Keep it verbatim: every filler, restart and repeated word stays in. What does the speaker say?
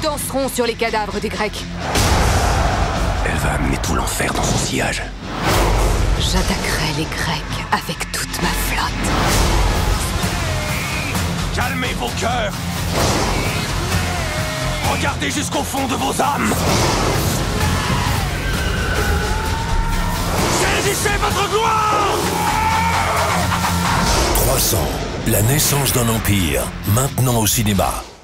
danseront sur les cadavres des Grecs. Elle va amener tout l'enfer dans son sillage. J'attaquerai les Grecs avec toute ma flotte. Calmez vos cœurs. Regardez jusqu'au fond de vos âmes. Saisissez votre gloire. trois cents, la naissance d'un empire, maintenant au cinéma.